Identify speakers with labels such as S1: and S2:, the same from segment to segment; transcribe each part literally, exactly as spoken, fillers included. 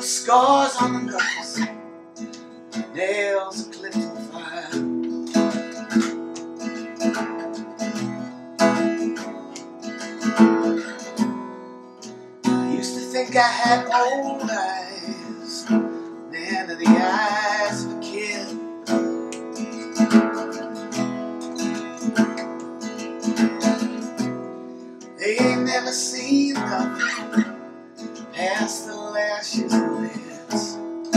S1: scars on the knuckles, nails are clipped in fire. I used to think I had old eyes, man, they're the eyes of a kid. They ain't never seen nothing past the lashes and lids.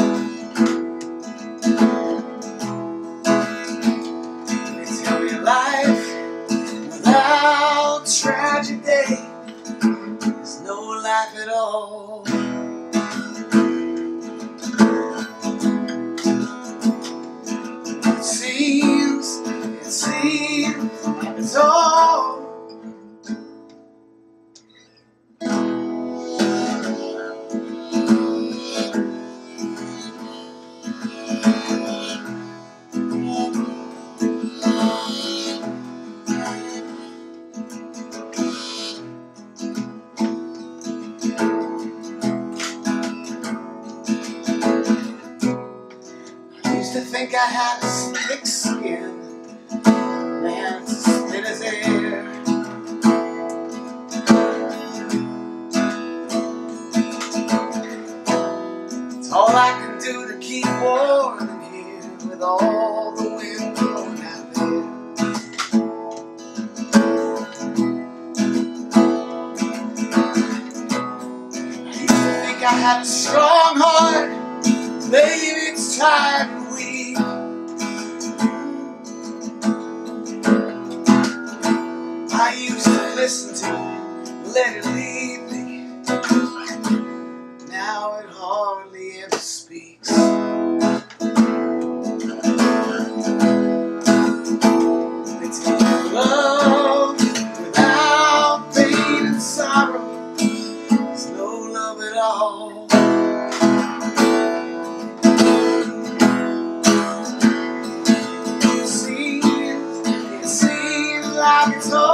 S1: They tell me life without tragedy is no life at all. It seems, it seems it's all. To think I had a thick skin, man, it's as thin as air. It's all I can do to keep warm in here with all the wind blowing out there. I used to think I had a strong heart, baby, it's time. I used to listen to it, let it lead me. Now it hardly ever speaks. It's love without pain and sorrow. There's no love at all. It seems, it seems like it's all